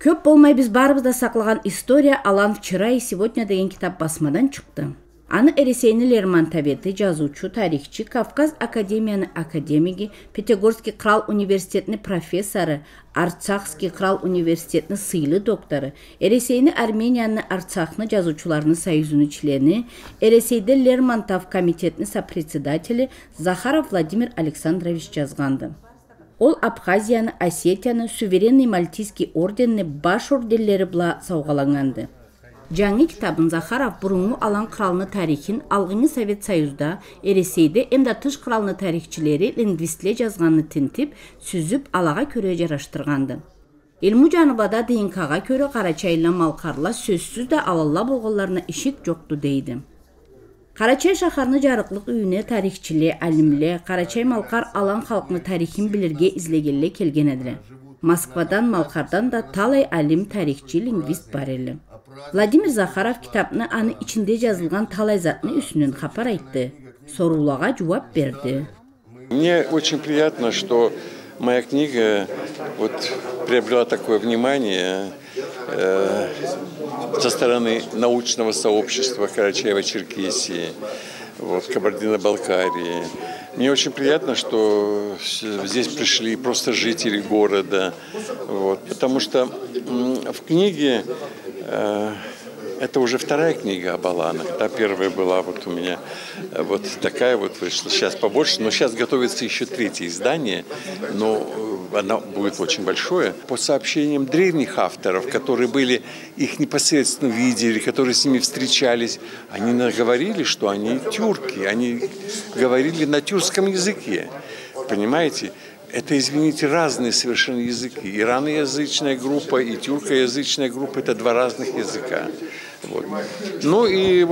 Көп болмай біз барыбызда сақлаған история «Алан вчера и сегодня» деген китап басмадан шықты. Аны Эресейни Лермонтовети, жазуучу, тарихчи, Кавказ академияны академиги, Пятигорский Крал университетini профессоры, Арцахский Крал университетini сыйлы докторы, Эресейни Арменияны Арцахны жазуучуларының союзунун члени, Эресейде Лермонтов комитетini сопредседатели Захаров Владимир Александрович жазганды. Ол Абхазияны, Осетияны, суверенный Мальтийский орденini баш орденлері бла сауғаланғанды. Жаңы китабын Захаров бұрынғы Алан кралыны тарихин алғыңы Совет Союзда, Эресейде эмда тыш кралыны тарихчилери лингвистле жазғанны тинтип, сүзіп алаға көрі жараштырғанды. Илму Жаныбада ДНК-ға көрі Карачайла Малкарла сөзсүз да алалла болғаларына ишик жоқты дейді. Карачай шахарны жарықлық үйіне тарихчиле, алимле, Карачай Малкар Алан халқыны тарихин білерге излегелле келген әділі. Москвадан, Малкардан да талай алим, тарихчи, лингвист бар елі. Владимир Захаров китапны аны içinde жазылған талай затны үсінен хапар айтты. Сорулаға жуап берді. Мне очень приятно, что моя книга приобрела такое внимание со стороны научного сообщества Карачаево-Черкесии, Кабардино-Балкарии. Мне очень приятно, что здесь пришли просто жители города, потому что в книге, это уже вторая книга об Аланах, первая была у меня такая вышла, сейчас побольше, но сейчас готовится еще третье издание, но оно будет очень большое. По сообщениям древних авторов, которые их непосредственно видели, которые с ними встречались, они говорили, что они тюрки, они говорили на тюркском языке, понимаете? Это, извините, разные совершенно языки. Ираноязычная группа и тюркоязычная группа – это два разных языка. Ну и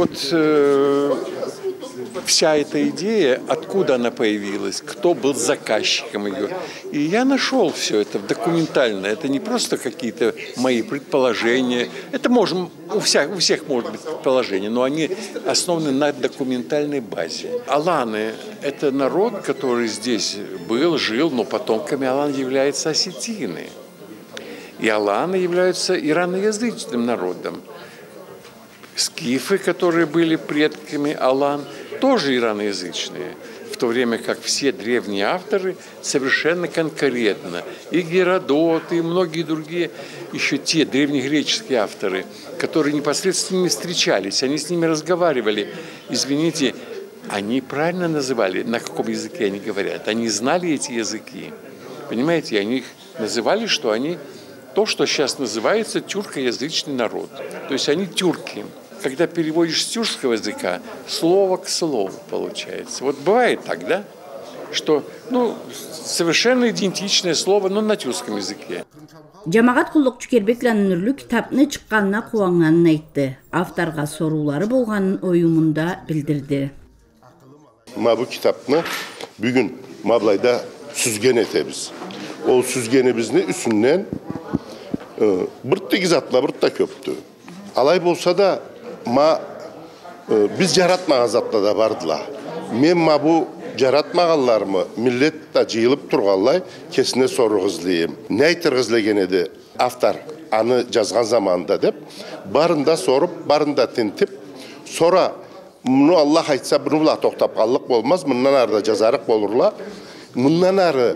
вся эта идея, откуда она появилась, кто был заказчиком ее. И я нашел все это документально. Это не просто какие-то мои предположения. Это у всех может быть предположения, но они основаны на документальной базе. Аланы – это народ, который здесь жил, но потомками Алан являются осетины. И Аланы являются ираноязычным народом. Скифы, которые были предками Алан, тоже ираноязычные, в то время как все древние авторы совершенно конкретно, и Геродот, и многие другие, еще те древнегреческие авторы, которые непосредственно с ними встречались, они с ними разговаривали. Извините, они правильно называли, на каком языке они говорят, они знали эти языки, понимаете, они их называли, что они то, что сейчас называется тюркоязычный народ, то есть они тюрки. Когда переводишь с тюркского языка, слово к слову получается. Бывает так, да? Что, совершенно идентичное слово, но на тюркском языке. Жамағат құлдық Чукербеклянын үрлі китапны шыққанына қуанғанын айтты. Авторға сорулары болғанын ойымында білдірді. Bu kitapны bugün Mablay'da süzgen etemiz. O süzgenimizni üstünden bırtta gizatla bırtta köptü. Alay bolsa da biz jaratmagan zatla da bardılar. Men bu jaratmaganlarımı millet da jıyılıp turganlay kesine sorguzlayım. Ne aytırgızlagen edi avtor anı жазған zamanında dep barında sorup barında tintip sonra bunu Allah aytsa bunu bula toktap kallık bolmaz. Bundan arada жазарық bolurlar. Bundan arı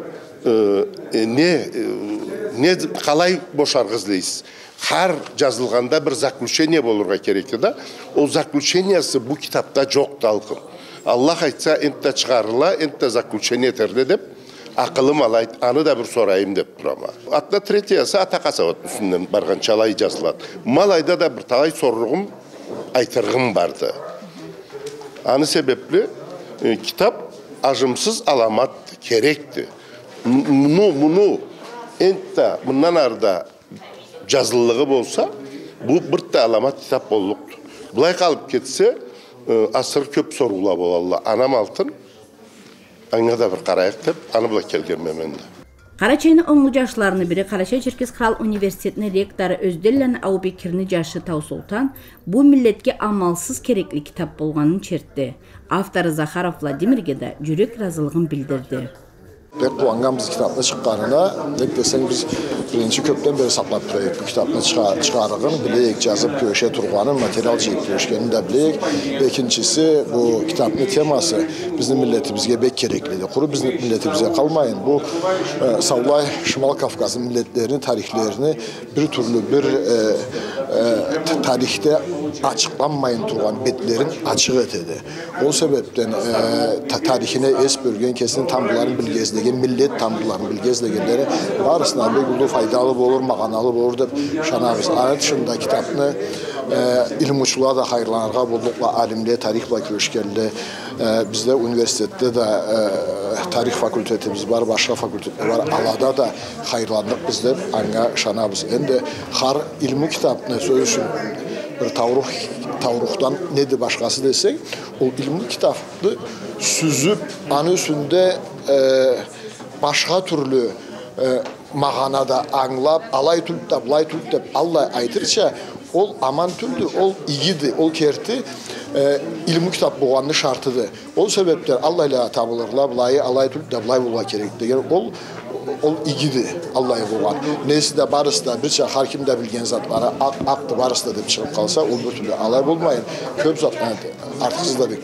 ne kalay boşargızlayız. Har жазылғанда bir заключение болурга керекті да. Ол заключениясы bu kitapta жоқ талқым. Allah айтса entте шығарыла, entте заключение терде деп, ақылым алайт, аны да bir sorayım деп тұрама. Атна третьясы атақаса үстінен барған чалай жазылады. Малайда да bir талай соруғым, айтырғым барды. Аны себеплі kitap ажымсыз аламат керекті. Мұны entте, мұндан арда жазылығы болса, bu bir alamat kitap болуқтыр. Бұлай қалып кетсе, асыр көп сорула болалла. Анам алтын, аңа да bir қарайық деп, аны бұлай келген меменді. Карачайны оңлы жашларыны бірі Карачай-Черкес Крал университетінің ректоры Өзделлән Аубекирни жашы Таусултан bu milletке амалсыз керекли китап болғанын чертті. Авторы Захаров Владимирге да жүрек разылығын білдірді. Pek kuangan biz kitapla çıkarına, desen biz birinci köpten beri saklap durayık. Bu kitapla çıkarırken bileyik, yazıp köşe turganın materyal çekip köşkenin de bileyik. İkincisi bu kitabın teması bizim milletimize bek gerekliydi. Kuru bizim milletimize kalmayın. Bu Savlay Şimal Kafkas'ın milletlerini, tarihlerini bir türlü bir tarihte açıklanmayın turgan betlerin açık etedi. O sebepten tarihine es bölgen kesin tanrıların bilgezlegen, millet tanrıların bilgezlegenleri barısına bir faydalı olur, mağanalı olur da şanabız. Anı dışında kitabını ilim uçluğa da hayırlanırga buldukla alimliğe, tarihla köşkerli. Bizde üniversitede de tarih fakültetimiz var, başka fakülteler var. Alada da hayırlandık bizde. Anga şanabız. Ende har ilmi kitabını sözsün bir tavruhtan nedir başkası desek, o ilmi kitabını süzüp anı üstünde başka türlü mağanada anlap, alay tülüp de, bulay tülüp de Allah aytırça, ol aman tüldü, ol iyiydi, ol kerti ilmi kitap boğanlı şartıdı. O sebepten Allah ile tabılırlar, bulayı alay tülüp de bulay bulay gerekti. Yani ol iyiydi Allah'ı boğan. Neyse de barısı da birçok hakim de bilgen zatlara aktı barısı da bir çıkıp kalsa, ol bir türlü alay bulmayın. Köp zatlar artık siz de bir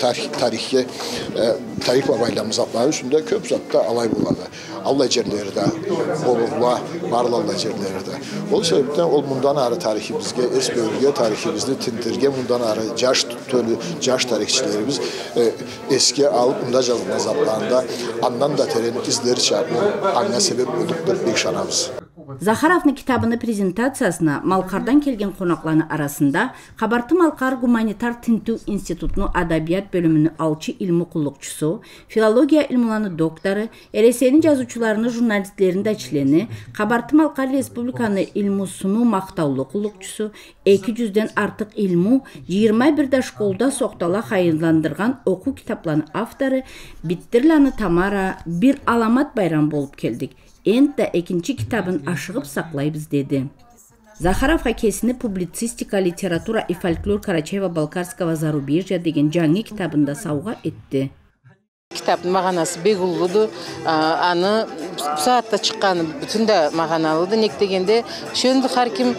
tarih babaylarımız zatları üstünde köp zatta alay buladı. Allah ecerleri de, olurla, varlarla ecerleri de. O sebepten ol bundan arı tarihimizde, es bölge tarihimizde tindirge bundan arı caş tarihçilerimiz eski alıp bunda yazılan zatlarında andan da teren izleri çarpma, anne sebep oldukları bir şanamız. Захаровның kitabını prezentatsiyasına Malkardan kelgen konaklarının arasında Kabartı Malkar Gumanitar Tintu İnstitutunu Adabiyat bölümünün alçı ilmi kullukçusu, filologiya ilmularının doktoru, RS'nin yazıcılarını, jurnalistlerini de çileni, Kabartı Malkar Respublikanı ilmusunu maktavlı kullukçusu, 200'den artık ilmu 21 şkolda soqtala hayırlandırgan oku kitaplarının avtarı, Bittirlanı Tamara bir alamat bayram bolup keldik. Ende ikinci kitabın aşığıp saklayız dedi. Захаров hakesini publisistika, literatura и folklor Karachayeva-Balkarskого зарубежья degen жаңы kitabında savga etti. Kitabın mağanası bek ulludu. Anı bu saatte çıkanı bütün de mağanalıdı. Nek degende şöyle her kim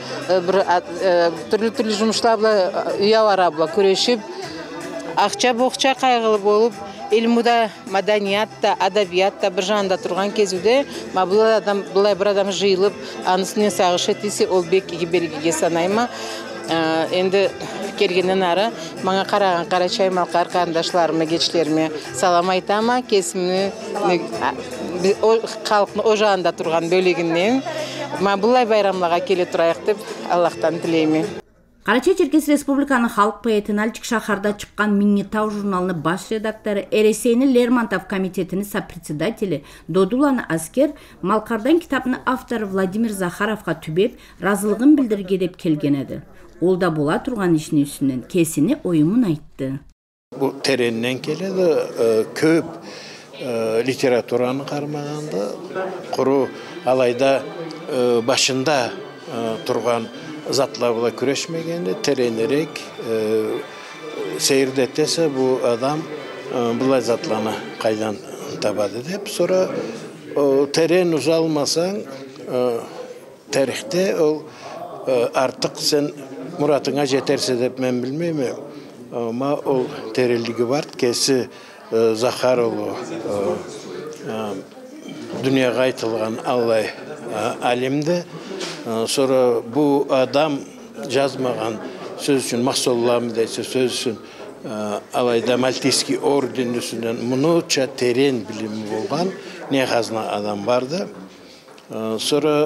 bir türlü жұмышlarla üye var abla köreşip akça boğça kaygılı bolup ilmuda, madaniyatta, adabiyatta bir janda turgan кезуде, бұлай бір адам жиылып, анысымен сағыш етесе, ол бек егебергеге санайма. Енді келгеннен ары, маңа қараған Карачай Малкар қарындашларыма, кечілеріме салам айтама, кесімні халықтың о жағында тұрған бөлегінен. Бұлай байрамлаға келе тұрайық деп, Аллахтан тілеймін. Карачай-Черкес Республиканы халық поэті Нальчик шахарда шыққан Миннетау журналыны баш редакторы, RS'nin Лермонтов комитетінің сопредседателі Додуланы Аскер Малкардан кітабының авторы Владимир Захаровқа түбеп, разылығын білдірге деп келген еді. Ол да бола тұрған ішінің үстінен кесіне ойымын айтты. Bu tereninden keledi, köp literaturanı karmağında, kuru alayda başında turgan zatlarla küreşmegende terenerek seyirdetese bu adam bulay zatlarını kaydan tabadı hep sonra teren uzalmasan tarihte artık sen muratına jeterse de ben bilmeyeyim ama o terelliği var kesi Zakharoğlu dünyaya aytılgan Allah alimde. Sonra bu adam yazmagan söz için mahsullarımı deyse söz için alayda Maltiyski orden üstünden munuça teren bilimi olan ne hazna adam vardı. Sonra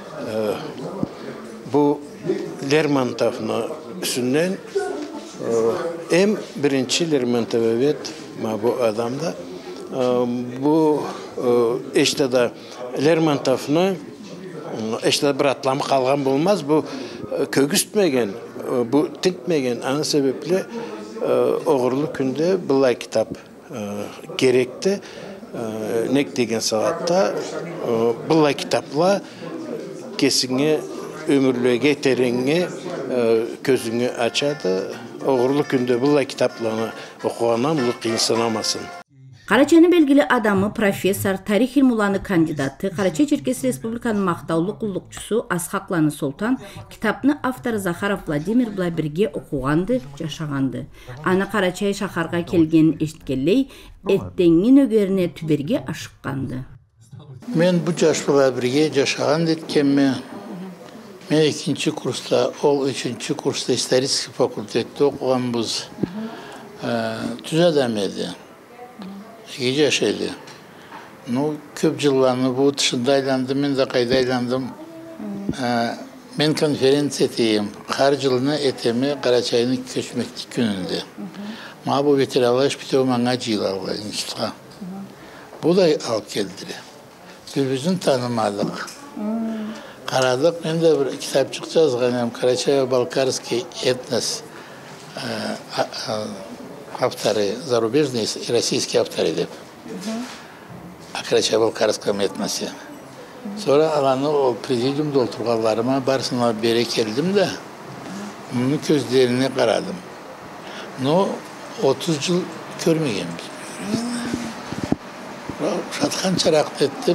bu Lermontov'un üstünden hem birinci Lermontov evet bu adamda bu işte de Lermontov'un işte bir atlama kalgan bulmaz bu kögüstmegen bu tintmegen ana sebeple oğurlu günde bulay kitap gerekti nek degen saatte bulay kitapla kesine ömürlüğe terenge közünü açadı oğurlu günde bulay kitaplarını okuyanam bu kıyınsanamasın. Карачанын белгили адамы, профессор, тарих илмуланы кандидаты, Карача Черкес Республиканын мактаулуу кулдукчусу Асхакланы Солтан китаптын автору Захаров Владимир була бирге окуганды, жашаганды. Аны Карачай шахарга келгенин эшиткелей, эттеңин өгөрүнө түберге ашыкканды. Мен bu жаш була бирге жашаган деткенме, мен 2-нчи курста, ол 3-нчи курста исторический факультетте окуганбыз. Түз адам эди. Жашайды. Көп жылларны бұл тышында айландым, мен де қайда айландым. Мен конференция етейім. Қар жылына етеме Қарачайны көшмекті күнінде. Ма бұл ветералаш бітеу маңа жиылауға институға. Бұл да алып келдірі. Бірбізін танымадық. Қарадық, мен де бір кітапчық жазғаным. Карачаево-Балкарский этнос авторы зарубежные и российские авторы деп. О Карачаево-Балкарском этносе. Sonra alanı президиумда отырғанларыма барысына бере келдім да, мұны көздеріне қарадым. 30 жыл көрмегенбіз. Шатқан шарақты еттім.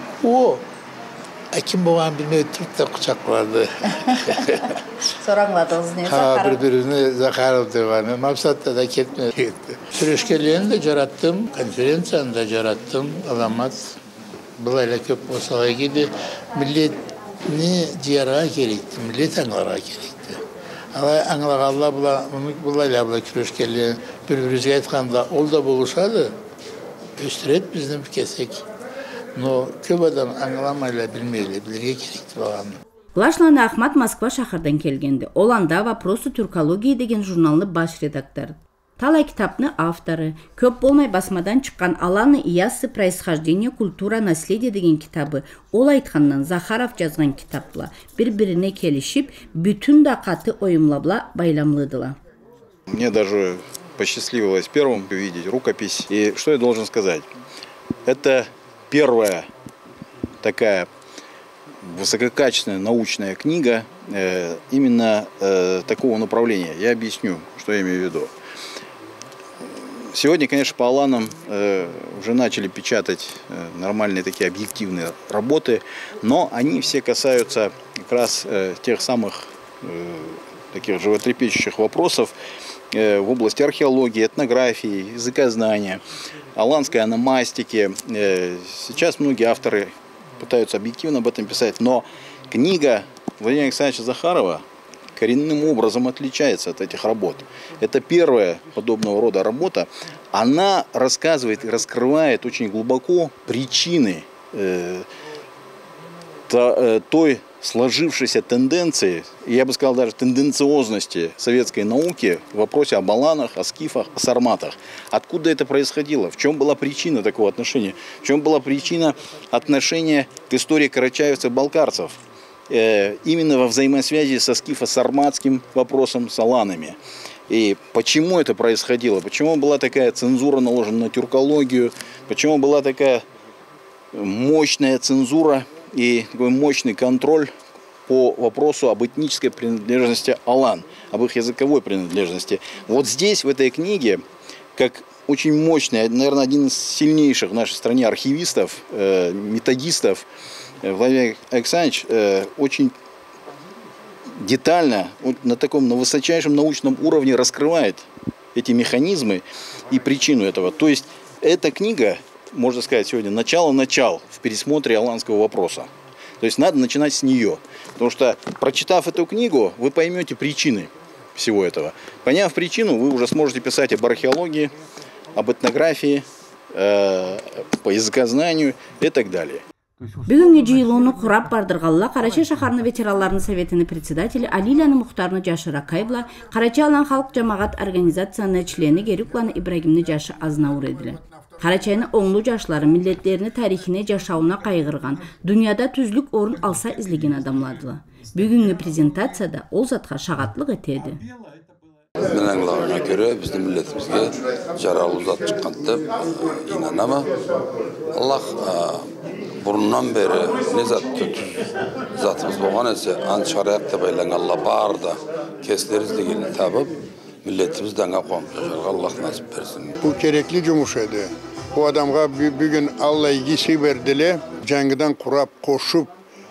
Әкім болған білмей тұрып та құшақлады. Сораңладыңыз не? Bir-birine Захаров devаны. Мақсатта да кетмей кетті. Сүрешкелерін де жараттым, конференцияны да жараттым. Аламат бұлайла көп болсалай кеді. Милletini жиярға керекті, милlet аңларға керекті. Алай аңлағалла бұлайла бұла күрешкелерін бір-бірізге айтқанда ол да болушады. Өстірет біздің кесек. Но көп адам аңламайлы білмейлі, білерге керекті болғаны. Блашланы Ахмат Москва шахардан келгенде. Ол анда «Вопросы тюркологии» деген журналны баш редактор. Талай китапны авторы, көп болмай басмадан чыккан Аланы Иясы «Происхождение, культура, наследие» деген китабы. Ол айтқаннан Захаров жазған китапла. Bir-birine келишип, бүтүн дакаты оюмлабла байламлыдыла. Мне даже посчастливилось первым увидеть рукопись. И что я должен сказать? Это первая такая высококачественная научная книга именно такого направления. Я объясню, что я имею в виду. Сегодня, конечно, по Аланам уже начали печатать нормальные такие объективные работы, но они все касаются как раз тех самых таких животрепещущих вопросов в области археологии, этнографии, языкознания, аланской ономастики. Сейчас многие авторы пытаются объективно об этом писать, но книга Владимира Александровича Захарова коренным образом отличается от этих работ. Это первая подобного рода работа. Она рассказывает и раскрывает очень глубоко причины той сложившейся тенденции, я бы сказал даже тенденциозности советской науки в вопросе об аланах, о скифах, о сарматах. Откуда это происходило? В чем была причина такого отношения? В чем была причина отношения к истории карачаевцев-балкарцев? Именно во взаимосвязи со скифо-сарматским вопросом с аланами. И почему это происходило? Почему была такая цензура наложена на тюркологию? Почему была такая мощная цензура и такой мощный контроль по вопросу об этнической принадлежности алан, об их языковой принадлежности? Вот здесь, в этой книге, как очень мощный, наверное, один из сильнейших в нашей стране архивистов, методистов, Владимир Александрович очень детально, на высочайшем научном уровне раскрывает эти механизмы и причину этого. То есть эта книга, можно сказать, сегодня начало в пересмотре аланского вопроса. То есть надо начинать с нее. Потому что, прочитав эту книгу, вы поймете причины всего этого. Поняв причину, вы уже сможете писать об археологии, об этнографии, по языкознанию и так далее. Бүгінгі жиылуыны құрап бардырғалла Қарача шахарны ветераларының советінің председателі Алиляны Мұхтарны жашы Ракайбла, Қарача алан халық жамағат организацияны члені Герюкланы Ибрагимны жашы Азнаур еділі. Қарачайны оңлу жашлары миллеттеріні тарихіне жашауына қайғырған, дүнияда түзлік орын алса излеген адамладылы. Бүгінгі презентацияда ол затқа шағатлық етеді. Мен аңлағына көре біздің миллетімізге жаралу зат шыққан деп инанама. Аллах бұрыннан бері не затымыз болған әсе ан шариатта байланғалла бар да кесілер іздегенін табып миллетіміз даңа қоғам жашарға Аллах насip берсін. Bu gerekli cumuş edi. Bu adamga bugün Allah ilgisi verdiler. Жаңгыдан kurap, koşup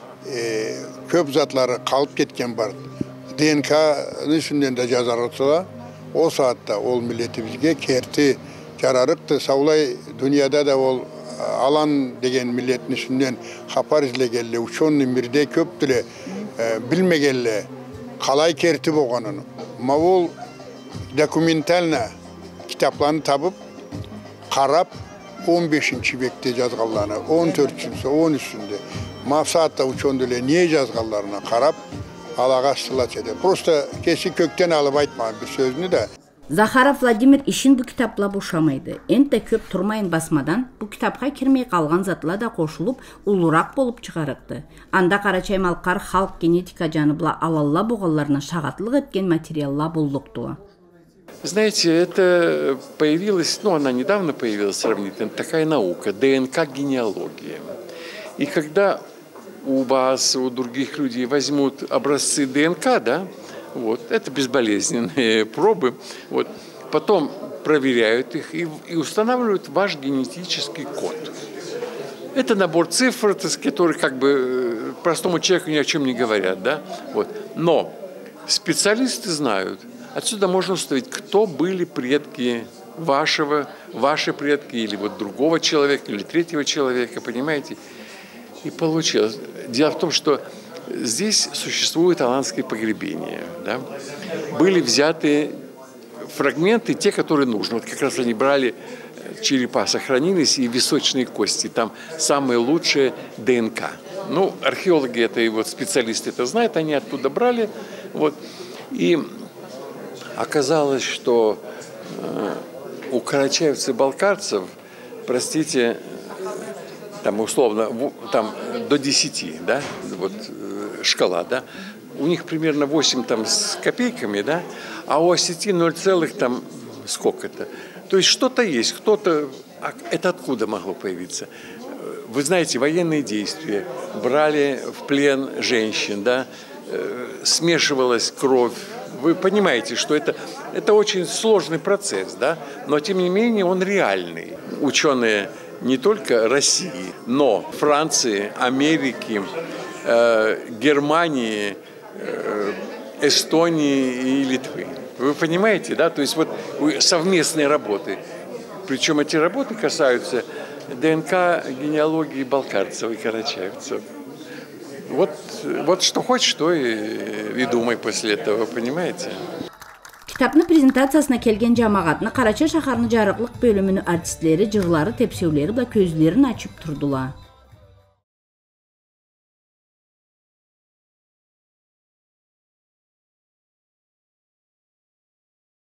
köp zatları kalıp ketken var. DNK'nın üstünden de yazar olsa, o saatte ol milletimizge kerti jararıktı. Savlay dünyada da ol alan degen milletin üstünden hapar izlegelle, uçonun birde köptüle bilmegelle kalay kerti boğanını. Mavul dokumentalna kitaplarını tabıp karap 15. bekte yazgallarına, 14. 13'sünde mafsaatta uçondule niye yazgallarına karap alağa sılaç eder. Prosta kesi kökten alıp aytmayın bir sözünü de. Захаров Владимир işin bu kitapla boşamaydı. Ente köp turmayın basmadan bu kitapka kirmey kalgan zatla da koşulup ulurak bolup çıkarıktı. Anda Karaçaymalkar halk genetika janыбla alalla boğallarına şagatlık etken материалла bulduktu. Знаете, это появилось, она недавно появилась сравнительно, такая наука, ДНК-генеалогия. И когда у вас, у других людей возьмут образцы ДНК, да, вот, это безболезненные пробы, вот, потом проверяют их и устанавливают ваш генетический код. Это набор цифр, которые как бы простому человеку ни о чем не говорят, да, вот. Но специалисты знают, отсюда можно установить, кто были предки ваши предки, или вот другого человека, или третьего человека, понимаете? И получилось. Дело в том, что здесь существует аланское погребение. Да? Были взяты фрагменты, те, которые нужны. Вот как раз они брали, черепа сохранились, и височные кости. Там самые лучшие ДНК. Ну, археологи это и вот специалисты это знают, они оттуда брали. Вот. И оказалось, что у карачаевцев-балкарцев, простите, там условно там, до 10, да, вот шкала, да, у них примерно 8 там, с копейками, да, а у осетин 0, там сколько-то. То есть что-то есть, кто-то... Это откуда могло появиться? Вы знаете, военные действия, брали в плен женщин, да, смешивалась кровь. Вы понимаете, что это очень сложный процесс, да, но тем не менее он реальный. Ученые не только России, но Франции, Америки, Германии, Эстонии и Литвы. Вы понимаете, да? То есть вот совместные работы. Причем эти работы касаются ДНК генеалогии балкарцев и карачаевцев. Вот что хочешь, то и думай после этого, понимаете? Kitapны презентациясына келген жамағатны Карача шаһарының жарыклык бөлүмүнүн артистлери, жырлары, тепсеулери бла көзлөрүн ачып турдулар.